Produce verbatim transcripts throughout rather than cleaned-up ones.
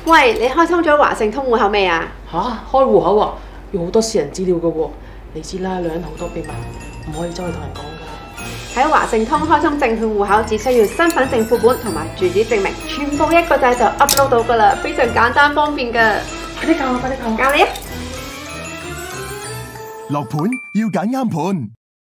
喂，你開通咗華盛通戶口未啊？ 吓，開戶口啊，要好多私人資料噶喎。你知啦，女人好多秘密，唔可以周圍同人講噶。 喺華盛通開通證券戶口，只需要身份證副本同埋住址證明，全部一個掣就 upload 到噶啦，非常簡單方便噶。 快啲教我，快啲教我。 教你啊！ 落盤要揀啱盤。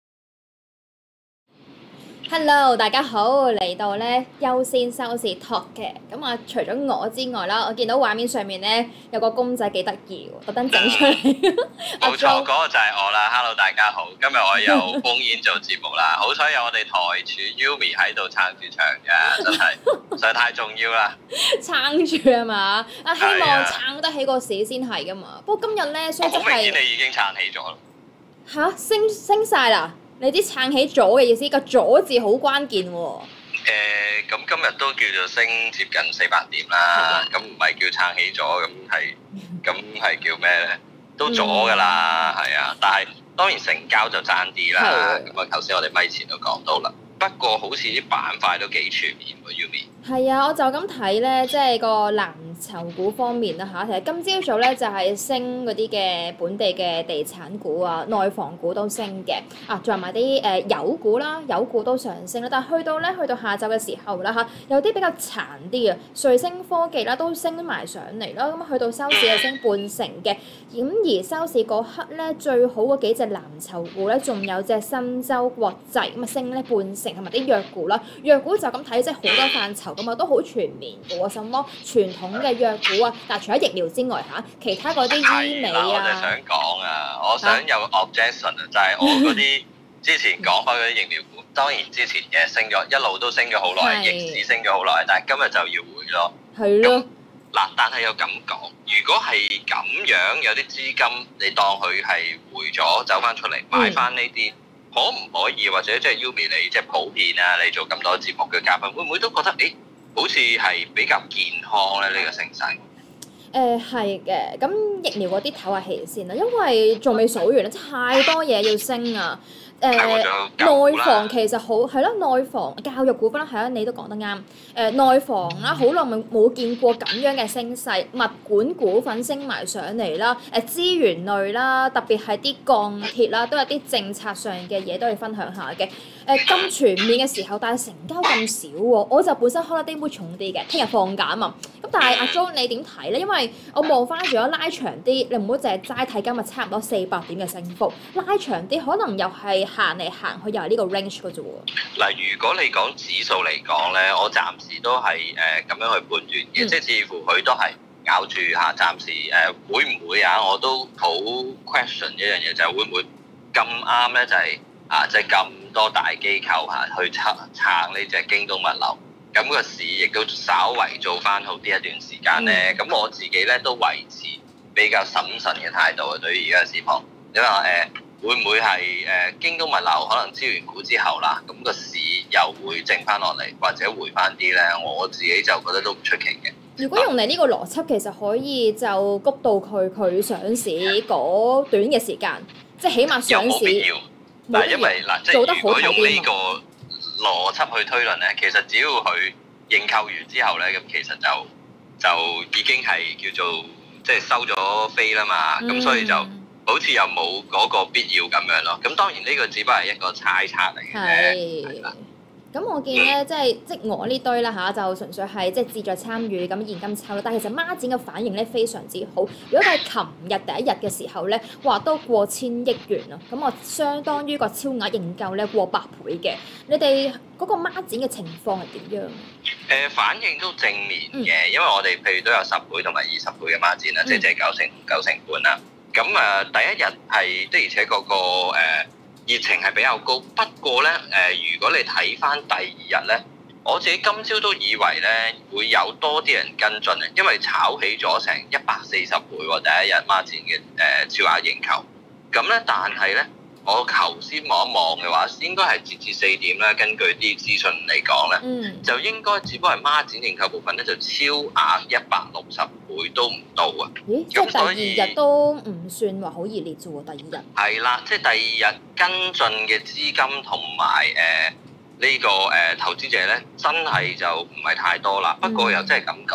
Hello， 大家好，嚟到咧優先收視 talk 嘅。咁啊，除咗我之外啦，我見到畫面上面咧有個公仔幾得意喎，特登整出嚟。 冇錯，嗰個就係我啦。Hello， 大家好，今日我有烽煙做節目啦。好彩有我哋台柱 Yumi 喺度撐住場嘅，真係實在太重要啦。 撐住啊嘛，啊希望撐得起個市先係噶嘛。不過今日咧，雖則係好明顯你已經撐起咗啦。 嚇，升升曬啦！你啲撐起咗嘅意思，個咗字好關鍵喎。誒， 咁今日都叫做升接近四百點啦，咁唔係叫撐起咗，咁係咁係叫咩咧？都咗㗎啦，係啊，但係當然成交就爭啲啦。咁啊，頭先我哋咪前都講到啦。不過好似啲板塊都幾全面喎 ，Yumi。 係啊，我就咁睇咧，即係個藍籌股方面啦嚇。其實今朝早咧就係升嗰啲嘅本地嘅地產股啊、內房股都升嘅啊，仲有埋啲誒油股啦，油股都上升啦。但係去到咧去到下晝嘅時候啦嚇，有啲比較殘啲啊，瑞聲科技啦都升埋上嚟啦。咁去到收市係升半成嘅。咁而收市嗰刻咧，最好嗰幾隻藍籌股咧，仲有隻新洲國際咁啊升咧半成，同埋啲藥股啦。藥股就咁睇，即係好多範疇。咁啊都好全面嘅喎，什麼傳統嘅藥股啊，但係除咗疫苗之外嚇，其他嗰啲醫美啊， 我就想講啊，我想有 objection 啊，就係我嗰啲之前講開嗰啲疫苗股，當然之前嘅升咗一路都升咗好耐，逆市升咗好耐，但係今日就要回咯。 係咯。 嗱，但係又咁講，如果係咁樣有啲資金，你當佢係回咗走翻出嚟買翻呢啲，可唔可以或者即係 Yumi 你即係普遍啊？你做咁多節目嘅嘉賓，會唔會都覺得誒？好似係比較健康咧，呢個升勢。 誒係嘅，咁疫苗嗰啲唞下氣先啦，因為仲未數完啦，太多嘢要升啊！誒、呃、內房其實好係咯，內房教育股份啦，係啊，你都講得啱。誒、呃、內房啦，好耐冇冇見過咁樣嘅升勢，物管股份升埋上嚟啦，誒、呃、資源類啦，特別係啲鋼鐵啦，都有啲政策上嘅嘢都要分享下嘅。誒咁、呃、全面嘅時候，但係成交咁少喎，我就本身可能啲會重啲嘅，聽日放假啊嘛。咁但係阿 Jo 你點睇咧？因為我望翻如果拉長啲，你唔好淨係齋睇今日差唔多四百點嘅升幅，拉長啲可能又係行嚟行去又係呢個 range 嘅啫喎。 嗱，如果你講指數嚟講咧，我暫時都係誒咁樣去判斷嘅，嗯、即係似乎佢都係咬住嚇，暫時誒、呃、會唔會啊？我都好 question 一樣嘢，就係、是、會唔會咁啱咧？就係、是、啊，即係咁多大機構嚇、啊、去撐撐呢隻京東物流。咁個市亦都稍為做翻好啲一段時間咧，咁、嗯、我自己咧都維持比較審慎嘅態度啊，對於而家市況。你話誒會唔會係誒、呃、京東物流可能資源股之後啦，咁、個市又會靜翻落嚟，或者回翻啲咧？我自己就覺得都唔出奇嘅。 如果用你呢個邏輯，其實可以就谷到佢佢上市嗰短嘅時間，即係起碼上市。有冇必要？ 嗱，因為嗱，即係如果用呢、呢個邏輯去推論咧，其實只要佢認購完之後咧，咁其實就就已經係叫做即係收咗飛啦嘛，咁、嗯、所以就好似又冇嗰個必要咁樣咯。咁當然呢個只不過係一個猜測嚟嘅啫。係啦。 咁我見咧，即係即我呢堆啦嚇，就純粹係即係志在參與咁現金抽啦。但係其實孖展嘅反應咧非常之好。如果係琴日第一日嘅時候咧，話都過千億元啊，咁我相當於個超額認購咧過百倍嘅。你哋嗰個孖展嘅情況係點樣？誒、 呃、反應都正面嘅，嗯、因為我哋譬如都有十倍同埋二十倍嘅孖展啦，嗯、即係即係九成九成半啦。咁啊、呃，第一日係的而且確個誒。呃熱情係比較高，不過咧誒、呃，如果你睇翻第二日咧，我自己今朝都以為咧會有多啲人跟進啊，因為炒起咗成一百四十倍喎，第一日孖展嘅誒超額認購，咁咧但係咧，我頭先望一望嘅話，應該係截至四點咧，根據啲資訊嚟講咧，嗯、就應該只不過係孖展認購部分咧就超額一百六十倍都唔到啊！ 咦，即係第二日都唔算話好熱烈啫喎，第二日係啦，即係第二日跟進嘅資金同埋誒呢個誒、呃、投資者咧，真係就唔係太多啦。不過又真係咁講，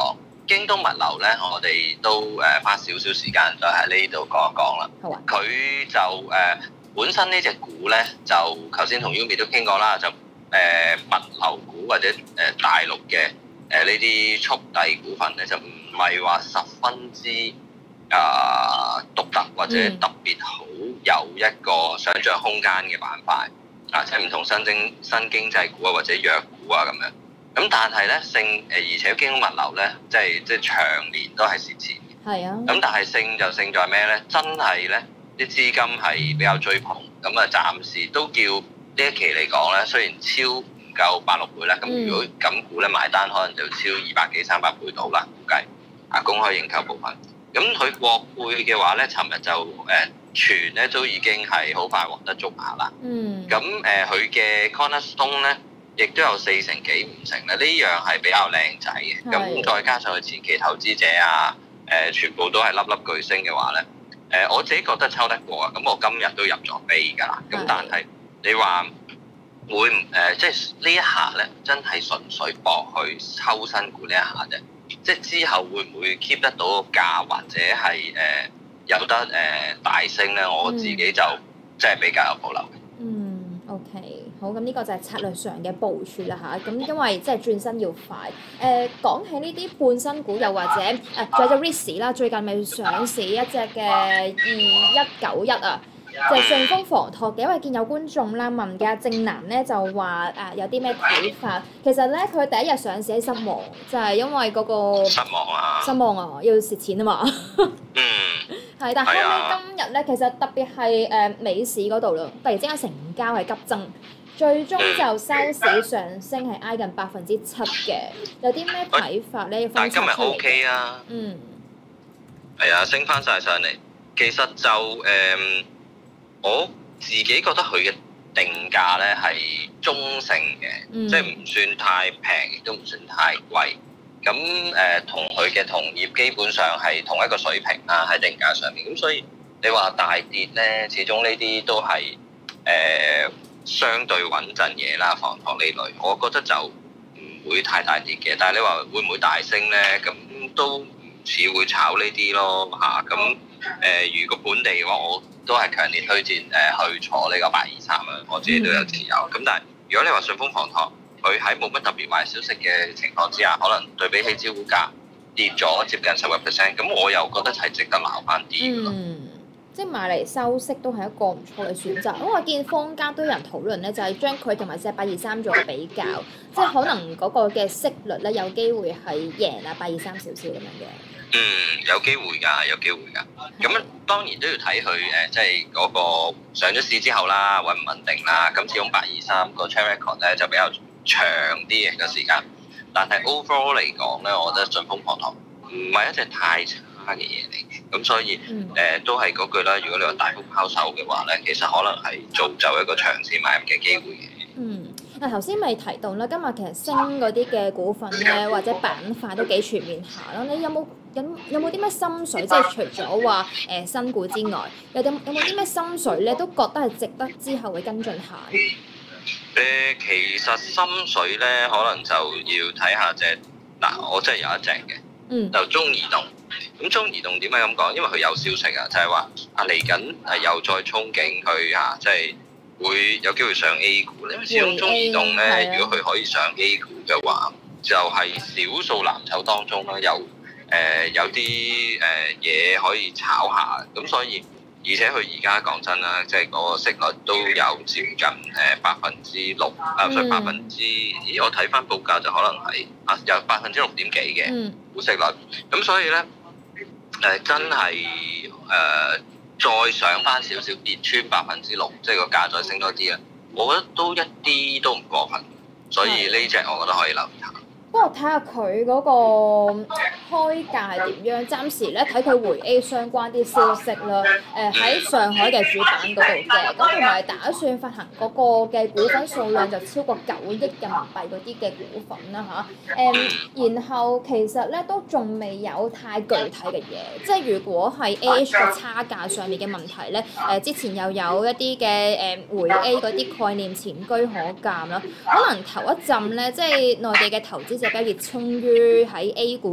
京東物流咧，我哋都誒、呃、花少少時間就喺呢度講一講啦。 好啊。 佢就誒、呃、本身呢隻股咧，就頭先同 Yumi 都傾過啦，就誒、呃、物流股或者誒、呃、大陸嘅誒呢啲速遞股份咧，就唔係話十分之啊獨特或者特別好有一個想像空間嘅板塊啊，即係唔同新經新經濟股啊或者藥股啊咁樣。咁但係咧，勝誒而且京東物流咧，即係即係長年都係蝕錢嘅。係啊。咁但係勝就勝在咩咧？真係咧，啲資金係比較追捧，咁啊暫時都叫呢一期嚟講咧，雖然超唔夠八六倍啦，咁如果咁估咧買單，可能就超二百幾三百倍到啦，估計啊公開認購部分。咁佢國配嘅話咧，尋日就誒傳咧都已經係好快獲得觸發啦。嗯。咁誒佢嘅 Cornerstone 咧，亦都有四成幾五成咧，呢樣係比較靚仔嘅。咁的再加上佢前期投資者啊，誒、呃、全部都係粒粒巨星嘅話咧，誒、呃、我自己覺得抽得過啊。咁我今日都入咗飛㗎啦。咁的但係你話會唔誒、呃，即係呢一下咧，真係純粹搏去抽新股呢一下啫。即係之後會唔會 keep 得到個價，或者係誒、呃、有得誒、呃、大升咧？我自己就即係比較有保留嘅。 嗯 ，OK。好，咁呢個就係策略上嘅部署啦嚇。咁因為即係轉身要快。誒、呃、講起呢啲半新股，又或者誒仲有隻 Ritz 啦，最近咪上市一隻嘅二一九一啊，就係順豐房託嘅。因為見有觀眾啦問嘅，正南咧就話誒有啲咩睇法。其實咧佢第一日上市喺失望，就係、是、因為嗰、那個失望啊， 失望啊，要蝕錢啊嘛。嗯。係，但後尾今日咧，其實特別係誒美市嗰度咯，突然之間成交係急增。最終就收市上升係挨近百分之七嘅，有啲咩睇法咧？ 但係今日 OK 啊，嗯，係啊，升翻晒上嚟。其實就誒、嗯，我自己覺得佢嘅定價咧係中性嘅，嗯、即係唔算太平，亦都唔算太貴。咁誒，同佢嘅同業基本上係同一個水平啦，喺定價上面。咁所以你話大跌咧，始終呢啲都係誒。呃相對穩陣嘢啦，房託呢類，我覺得就唔會太大跌嘅。但係你話會唔會大升咧？咁都唔似會炒呢啲咯嚇。咁、啊、誒、呃，如果本地嘅話，我都係強烈推薦誒、呃、去坐呢個八二三啊。我自己都有持有。咁但係如果你話順豐房託，佢喺冇乜特別壞消息嘅情況之下，可能對比起招股價跌咗接近十個 percent，咁我又覺得係值得撈翻啲嘅咯。 嗯即係買嚟收息都係一個唔錯嘅選擇，因為我見坊間都有人討論咧，就係將佢同埋隻八二三做比較，即係可能嗰個嘅息率咧有機會係贏啊八二三少少咁樣嘅。 嗯，有機會㗎，有機會㗎。咁的當然都要睇佢誒，即係嗰個上咗市之後啦，穩唔穩定啦。咁始終八二三個 track record 咧就比較長啲嘅個時間，但係 overall 嚟講咧，我覺得順豐房託唔係一隻太差嘅嘢嚟嘅，咁所以誒、嗯呃、都係嗰句啦。如果你話大幅拋售嘅話咧，其實可能係造就一個長線買入嘅機會嘅。 嗯，嗱頭先咪提到啦，今日其實升嗰啲嘅股份咧，或者板塊都幾全面下啦。你有冇有有冇啲咩心水？即係除咗話誒新股之外，有有有冇啲咩心水咧？都覺得係值得之後會跟進下。誒、 呃，其實心水咧，可能就要睇下隻嗱，我真係有一隻嘅，嗯，就中移動。咁中移動點解咁講？因為佢有消息啊，就係話啊嚟緊係又再憧憬佢啊，即係會有機會上 A 股。因為始終中移動咧，如果佢可以上 A 股嘅話，就係、是、少數藍籌當中咧，有誒、呃、有啲誒嘢可以炒下。咁所以而且佢而家講真啦，即係嗰個息率都有接近誒百分之六啊，所以百分之咦我睇翻報價就可能係啊有百分之六點幾嘅股息率。咁所以咧。誒、呃、真係誒、呃、再上翻少少跌穿百分之六，即係個價再升多啲啦，我覺得都一啲都唔過分，所以呢隻我覺得可以留意下。 不過睇下佢嗰個開價係點樣，暫時咧睇佢回 A 相關啲消息啦。誒、呃、喺上海嘅主板嗰度嘅，咁同埋打算發行嗰個嘅股份數量就超過九億人民幣嗰啲嘅股份啦吓，誒、呃，然後其實咧都仲未有太具體嘅嘢，即係如果係 A H 嘅差價上面嘅問題咧，誒、呃、之前又有一啲嘅誒回 A 嗰啲概念前車可鑑啦，可能頭一陣咧，即係內地嘅投資者比較熱衷於喺 A 股嘅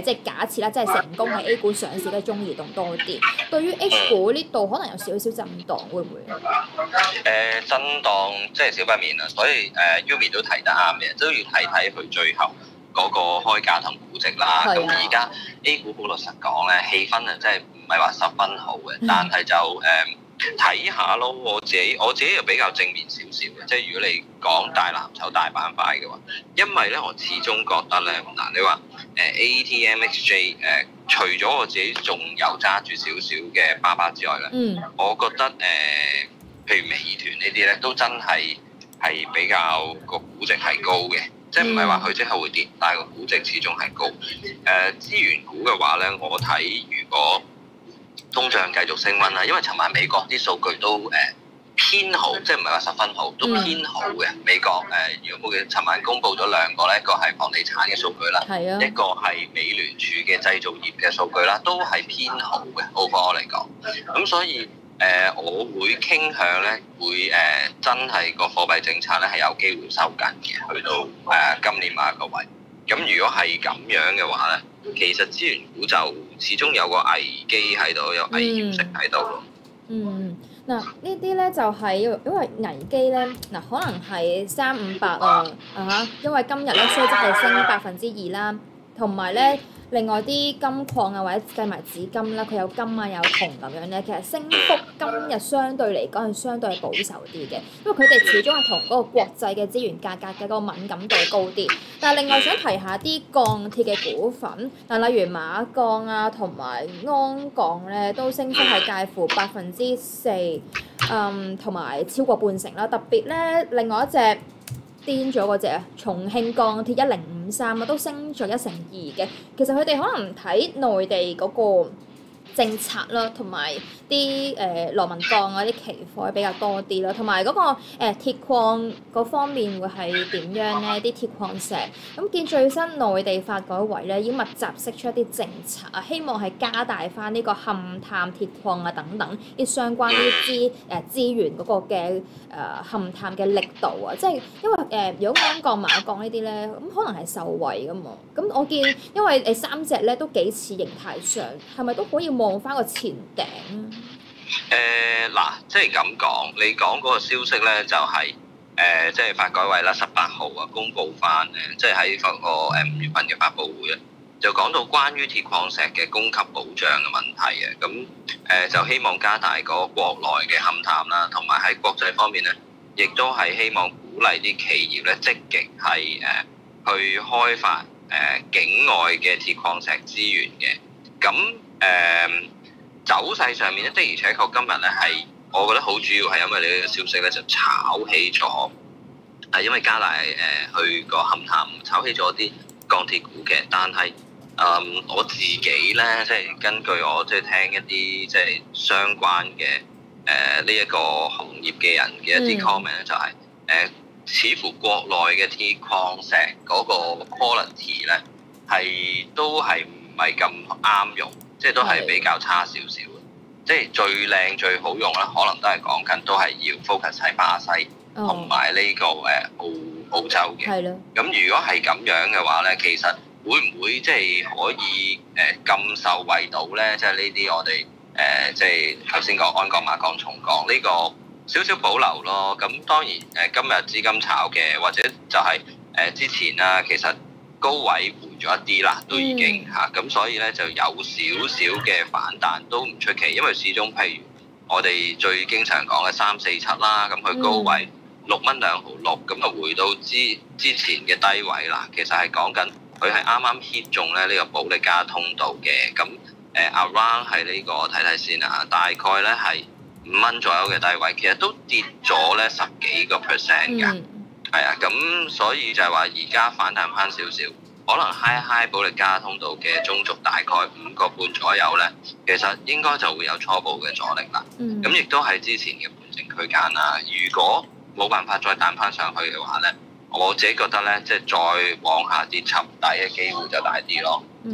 即係假設啦，即係成功喺 A 股上市嘅中移動多啲。對於 H 股呢度可能有少少震盪，會唔會？ 誒、呃、震盪即係少不免啦，所以誒、呃、Yumi 都提得啱嘅，都要睇睇佢最後嗰個開價同估值啦。咁而家 A 股好老實講咧，氣氛啊真係唔係話十分好嘅，嗯、但係就誒睇下咯。我自己我自己又比較正面少少嘅，即係如果你講大藍籌大板塊嘅話，因為咧我始終覺得咧嗱，你話誒 A T M X J 誒、呃，除咗我自己仲有揸住少少嘅巴巴之外咧，嗯、我覺得誒、呃，譬如美團呢啲咧都真係係比較個估值係高嘅。即係唔係話佢即刻會跌，但係個估值始終係高。誒、呃、資源股嘅話咧，我睇如果通脹繼續升溫啦，因為尋晚美國啲數據都誒、呃、偏好，即係唔係話十分好，都偏好嘅。美國誒、呃，如果冇記，尋晚公布咗兩個咧，一個係房地產嘅數據啦，啊、一個係美聯儲嘅製造業嘅數據啦，都係偏好嘅。overall 嚟講，咁所以。誒、呃，我會傾向咧，會誒、呃、真係個貨幣政策咧係有機會收緊嘅，去到誒、呃、今年某一個位。咁如果係咁樣嘅話咧，其實資源股就始終有個危機喺度，有危險性喺度咯。 嗯，嗱、嗯、呢啲咧就係因為危機咧，嗱可能係三五百啊啊嚇，因為今日咧雖則係升百分之二啦，同埋咧。另外啲金礦啊，或者計埋紙金啦，佢有金啊有銅咁樣咧，其實升幅今日相對嚟講係相對係保守啲嘅，因為佢哋始終係同嗰個國際嘅資源價格嘅嗰個敏感度高啲。但係另外想提下啲鋼鐵嘅股份，嗱例如馬鋼啊同埋鞍鋼咧，都升幅係介乎百分之四，嗯同埋超過半成啦。特別咧，另外一隻。癲咗嗰隻啊！重慶鋼鐵一零五三啊，都升咗一成二嘅。其實佢哋可能睇內地嗰個政策啦，同埋啲誒螺紋鋼啊啲期貨比較多啲啦，同埋嗰個誒、呃、鐵礦嗰方面會係點樣咧？啲鐵礦石咁見最新內地發改委咧已經密集釋出一啲政策啊，希望係加大翻呢個勘探鐵礦啊等等啲相關啲資誒資源嗰個嘅誒、呃、勘探嘅力度啊，即係因為誒、呃、如果鞍鋼馬鋼呢啲咧，咁可能係受惠噶嘛。咁我見因為誒三隻咧都幾似形態上，係咪都可以望翻個前頂？ 誒嗱、呃，即係咁講，你講嗰個消息咧，就係、是、誒、呃，即係發改委啦，十八號啊，公佈翻誒，即係喺個個誒五月份嘅發佈會咧，就講到關於鐵礦石嘅供給保障嘅問題嘅，咁誒、呃、就希望加大個國內嘅勘探啦，同埋喺國際方面咧，亦都係希望鼓勵啲企業咧積極係誒、呃、去開發誒、呃、境外嘅鐵礦石資源嘅，咁誒。呃走勢上面咧，的而且確今日咧係，我覺得好主要係因為你呢個消息咧就炒起咗，係因為加大誒去個勘探，炒起咗啲鋼鐵股嘅。但係誒、嗯、我自己咧，即係根據我即係聽一啲即係相關嘅誒呢一個行業嘅人嘅一啲 comment 咧，就係、是、誒、呃、似乎國內嘅鐵礦石嗰個 quality 咧係都係唔係咁啱用。即係都係比較差少少嘅，即係最靚最好用啦，可能都係講緊都係要 focus 喺巴西同埋呢個誒澳澳洲嘅。係咯。咁如果係咁樣嘅話咧，其實會唔會即係可以誒咁受惠到咧？即係呢啲我哋誒、呃、即係頭先講鞍鋼、馬鋼、重鋼呢個少少保留咯。咁當然誒今日資金炒嘅，或者就係誒之前啦，其實。高位回咗一啲啦，都已經嚇，咁、嗯啊、所以咧就有少少嘅反彈都唔出奇，因為始終譬如我哋最經常講嘅三四七啦，咁佢高位六蚊兩毫六，咁啊回到之之前嘅低位啦，其實係講緊佢係啱啱 hit 中咧呢個保利加通道嘅，咁誒 around 係呢個睇睇先啊，大概咧係五蚊左右嘅低位，其實都跌咗咧十幾個 percent 㗎。嗯係啊，咁所以就係話而家反彈翻少少，可能 high high 保利加通道嘅中軸大概五個半左右咧，其實應該就會有初步嘅阻力啦。咁亦都係之前嘅盤整區間啦。如果冇辦法再彈翻上去嘅話咧，我自己覺得咧，即係再往下跌沉底嘅機會就大啲咯。 嗯，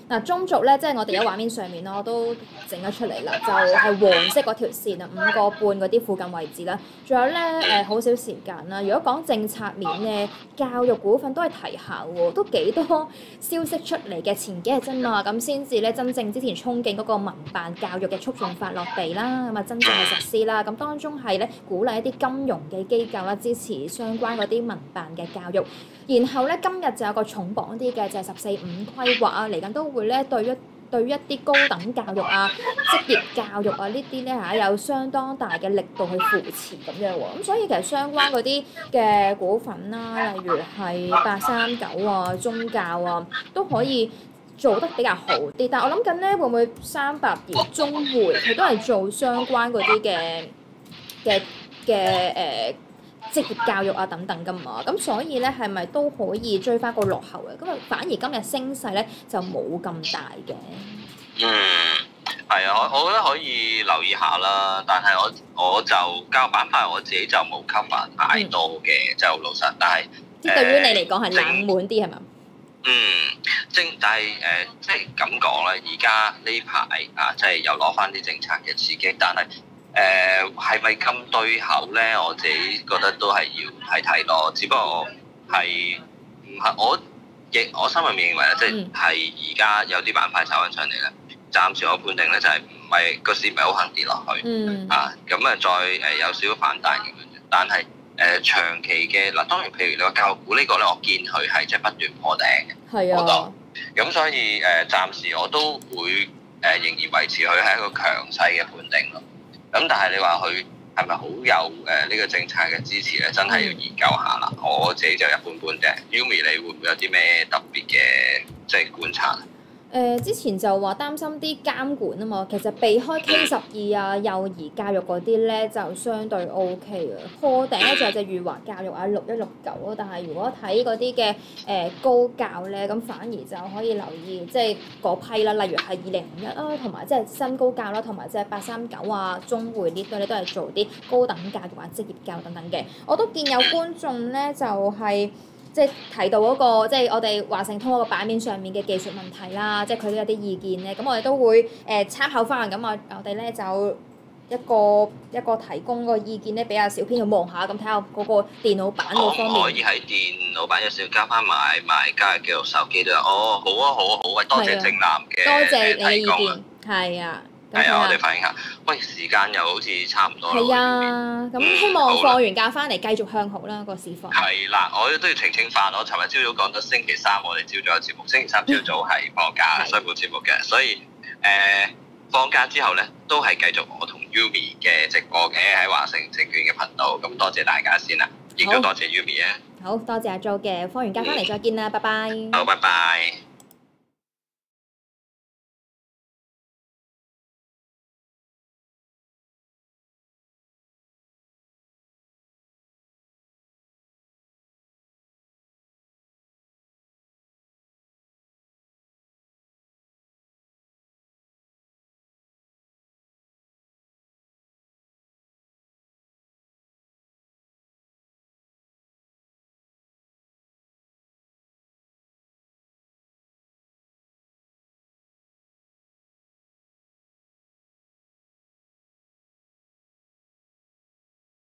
嗱，中軸咧，即係我哋喺畫面上面咯，我都整咗出嚟啦，就係、是、黃色嗰條線啊，五個半嗰啲附近位置啦。仲有咧誒，好、呃、少時間啦。如果講政策面咧，教育股份都係提下喎，都幾多消息出嚟嘅。前幾日啫嘛，咁先至咧真正之前憧憬嗰個民辦教育嘅促進法落地啦，咁啊真正嘅實施啦。咁當中係咧鼓勵一啲金融嘅機構啦，支持相關嗰啲民辦嘅教育。然後咧今日就有個重磅啲嘅就係十四五規劃啊，嚟緊都會咧對一對於一啲高等教育啊、職業教育啊呢啲咧嚇有相當大嘅力度去扶持咁樣喎。咁所以其實相關嗰啲嘅股份啦，例如係八三九啊、中教啊，都可以做得比較好啲。但係我諗緊咧，會唔會三百二中匯佢都係做相關嗰啲嘅嘅嘅誒職業教育啊等等噶嘛，咁所以咧係咪都可以追翻個落後嘅？咁啊反而今日升勢咧就冇咁大嘅。 嗯，係啊，我我覺得可以留意下啦。但係我我就交板塊，我自己就冇 cover 太多嘅，就老實。但係即係對於你嚟講係冷門啲係嘛？ 嗯，正但係誒、呃，即係咁講咧，而家呢排啊，即係又攞翻啲政策嘅刺激，但係。誒係咪咁對口咧？我自己覺得都係要睇睇咯。只不過係唔係我亦我心入面認為咧，即係係而家有啲板塊炒緊上嚟咧。暫時我判定咧就係唔係個市唔係好行跌落去、嗯、啊。咁啊再誒有少少反彈咁樣。但係誒、呃、長期嘅嗱，當然譬如你話教育股呢個咧，我見佢係即係不斷破頂嘅好多。咁所以誒、呃、暫時我都會誒、呃、仍然維持佢係一個強勢嘅判定咯。咁但係你話佢係咪好有誒呢個政策嘅支持咧？真係要研究下啦。我自己就一般般嘅。Yumi，你會唔會有啲咩特別嘅即係觀察？ 誒、呃、之前就話擔心啲監管啊嘛，其實避開 K 十二啊、幼兒教育嗰啲咧就相對 O K 嘅。破頂咧就係隻裕華教育啊六一六九咯，但係如果睇嗰啲嘅誒高教咧，咁反而就可以留意即係嗰批啦，例如係二零五一啦，同埋即係新高教啦，同埋即係八三九啊、中匯呢堆咧都係做啲高等教育或者職業教育等等嘅。我都見有觀眾咧就係、是。即係提到嗰、那個，即係我哋華盛通嗰個版面上面嘅技術問題啦，即係佢都有啲意見咧，咁我哋都會誒、呃、參考翻，咁我我哋咧就一個一個提供個意見咧比較少偏去望下，咁睇下嗰個電腦版嗰方面。可唔可以喺電腦版有少少加翻埋買家嘅記錄手機都有？哦，好啊，好啊，好啊，多謝正南嘅多謝你嘅意見，係啊。 係啊，我哋反映下。喂，時間又好似差唔多啦。 係啊，咁希望放完假翻嚟繼續向好啦個市況。 係啦，我都要澄清翻。我尋日朝早講咗星期三我哋朝早有節目，星期三朝早係放假，所以冇節目嘅。所以誒、呃、放假之後咧，都係繼續我同 Yumi 嘅直播嘅喺華盛證券嘅頻道。咁多謝大家先啦，亦都多謝 Yumi 啊。 好多謝阿 Jo 嘅，放完假翻嚟再見啦，拜拜。 好，拜拜。